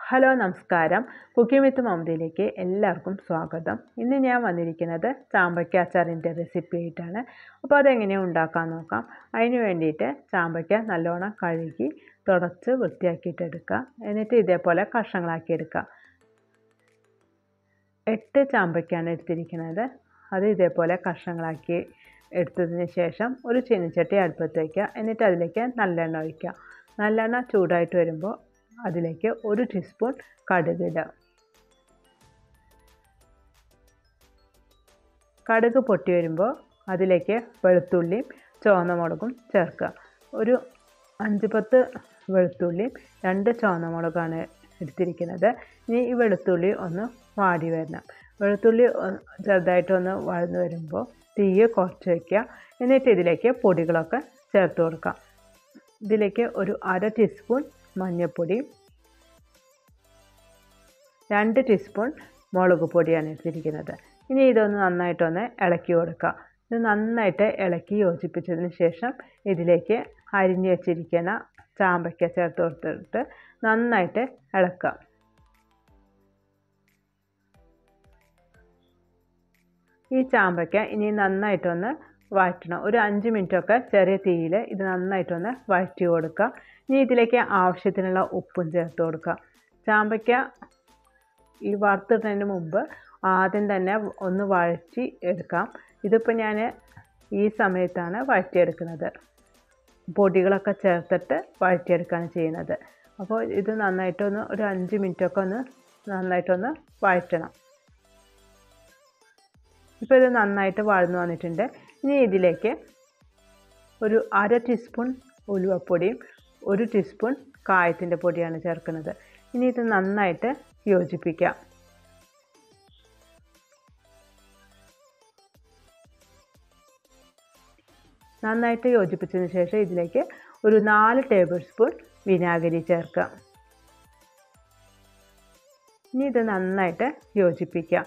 Hello നമസ്കാരം. Cooking വിത്ത് മമതയിലേക്ക് എല്ലാവർക്കും സ്വാഗതം. ഇന്ന് ഞാൻ വന്നിരിക്കുന്നത് ചാമ്പയ്ക്ക അച്ചാറിൻ്റെ റെസിപ്പി ആയിട്ടാണ്. അപ്പോൾ അതെങ്ങനെയാണ് ഉണ്ടാക്കാൻ നോക്കാം. അതിന് വേണ്ടിയിട്ട് ചാമ്പയ്ക്ക നല്ലോണം കഴുകി തുടച്ച് വൃത്തിയാക്കിയിട്ടെടുക്കുക. എന്നിട്ട് ഇതേപോലെ കഷ്ണങ്ങളാക്കി എടുക്കുക. 8 ചാമ്പയ്ക്കാണ് എടുത്തിരിക്കുന്നത്. അത് ഇതേപോലെ കഷ്ണങ്ങളാക്കി എടുത്തതിന് ശേഷം ഒരു ചീനിച്ചട്ടി അടുപ്പത്ത് വയ്ക്കുക. എന്നിട്ട് അതിലേക്ക് നല്ലെണ്ണ ഒഴിക്കുക. നല്ലെണ്ണ ചൂടായിട്ട് വരുമ്പോൾ അതിലേക്ക് 1 ടീസ്പൂൺ കടുക് ഇടുക. കടുക് പൊട്ടി വരുമ്പോൾ അതിലേക്ക് വെളുത്തുള്ളിയും ചുവന്ന മുളകും ചേർക്കുക. ഒരു 5-10 വെളുത്തുള്ളിയും 2 ചുവന്ന മുളകാണ് എടുത്തിരിക്കുന്നത്. ഇനി ഈ വെളുത്തുള്ളി ഒന്ന് വാടി വരണം. വെളുത്തുള്ളി ചെറുതായിട്ടൊന്ന് വഴന്നു വരുമ്പോൾ തീയെ കുറച്ച് വയ്ക്കുക. എന്നിട്ട് ഇതിലേക്ക് പൊടികളൊക്കെ ചേർത്ത് കൊടുക്കാം. ഇതിലേക്ക് ഒരു 1/2 ടീസ്പൂൺ മഞ്ഞൾപ്പൊടി, 2 ടീസ്പൂൺ മുളക് പൊടിയാണ് എടുത്തിരിക്കുന്നത്. ഇനി ഇതൊന്ന് നന്നായിട്ടൊന്ന് ഇളക്കി കൊടുക്കുക. ഇത് നന്നായിട്ട് ഇളക്കി യോജിപ്പിച്ചതിന് ശേഷം ഇതിലേക്ക് അരിഞ്ഞു വെച്ചിരിക്കുന്ന ചാമ്പയ്ക്ക ചേർത്ത് കൊടുത്തിട്ട് നന്നായിട്ട് ഇളക്കുക. ഈ ചാമ്പയ്ക്ക ഇനി നന്നായിട്ടൊന്ന് വഴറ്റണം. ഒരു 5 മിനിറ്റൊക്കെ ചെറിയ തീയിൽ ഇത് നന്നായിട്ടൊന്ന് വഴറ്റി കൊടുക്കുക. ഇനി ഇതിലേക്ക് ആവശ്യത്തിനുള്ള ഉപ്പും ചേർത്ത് കൊടുക്കുക. ചാമ്പയ്ക്ക ഈ വറുത്തിടുന്നതിന് മുമ്പ് ആദ്യം തന്നെ ഒന്ന് വഴറ്റി എടുക്കാം. ഇതിപ്പോൾ ഞാൻ ഈ സമയത്താണ് വഴറ്റിയെടുക്കുന്നത്. പൊടികളൊക്കെ ചേർത്തിട്ട് വഴറ്റിയെടുക്കുകയാണ് ചെയ്യുന്നത്. അപ്പോൾ ഇത് നന്നായിട്ടൊന്ന് ഒരു 5 മിനിറ്റൊക്കെ ഒന്ന് നന്നായിട്ടൊന്ന് വഴറ്റണം. ഇപ്പോൾ ഇത് നന്നായിട്ട് വഴന്നു വന്നിട്ടുണ്ട്. ഇനി ഇതിലേക്ക് ഒരു 1/2 ടീസ്പൂൺ ഉലുവപ്പൊടിയും 1 ടീസ്പൂൺ കായത്തിൻ്റെ പൊടിയാണ് ചേർക്കുന്നത്. ഇനി ഇത് നന്നായിട്ട് യോജിപ്പിക്കാം. നന്നായിട്ട് യോജിപ്പിച്ചതിന് ശേഷം ഇതിലേക്ക് ഒരു 4 ടേബിൾ സ്പൂൺ വിനാഗിരി ചേർക്കാം. ഇനി ഇത് നന്നായിട്ട് യോജിപ്പിക്കാം.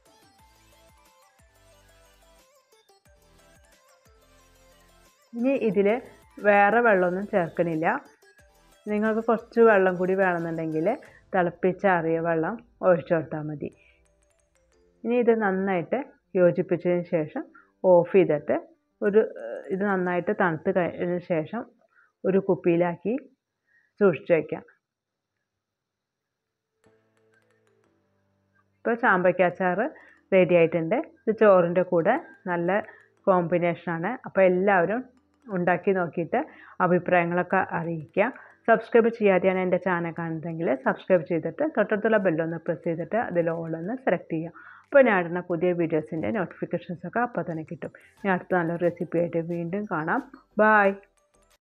ഇനി ഇതിൽ വേറെ വെള്ളമൊന്നും ചേർക്കണില്ല. നിങ്ങൾക്ക് കുറച്ച് വെള്ളം കൂടി വേണമെന്നുണ്ടെങ്കിൽ തിളപ്പിച്ചാറിയ വെള്ളം ഒഴിച്ചു കൊടുത്താൽ മതി. ഇനി ഇത് നന്നായിട്ട് യോജിപ്പിച്ചതിന് ശേഷം ഓഫ് ചെയ്തിട്ട് ഇത് നന്നായിട്ട് തണുത്ത് കഴിഞ്ഞതിന് ശേഷം ഒരു കുപ്പിയിലാക്കി സൂക്ഷിച്ച് വയ്ക്കാം. ഇപ്പോൾ ചാമ്പയ്ക്ക അച്ചാർ റെഡി ആയിട്ടുണ്ട്. ഇത് ചോറിൻ്റെ കൂടെ നല്ല കോമ്പിനേഷനാണ്. അപ്പോൾ എല്ലാവരും ഉണ്ടാക്കി നോക്കിയിട്ട് അഭിപ്രായങ്ങളൊക്കെ അറിയിക്കുക. സബ്സ്ക്രൈബ് ചെയ്യാതെയാണ് എൻ്റെ ചാനൽ കാണുന്നതെങ്കിൽ സബ്സ്ക്രൈബ് ചെയ്തിട്ട് തൊട്ടടുത്തുള്ള ബെല്ലൊന്ന് പ്രസ് ചെയ്തിട്ട് അതിൽ ഓളൊന്ന് സെലക്ട് ചെയ്യുക. അപ്പോൾ ഞാൻ ഇടുന്ന പുതിയ വീഡിയോസിൻ്റെ നോട്ടിഫിക്കേഷൻസൊക്കെ അപ്പോൾ തന്നെ കിട്ടും. ഞാൻ അടുത്ത നല്ലൊരു റെസിപ്പി ആയിട്ട് വീണ്ടും കാണാം. ബൈ.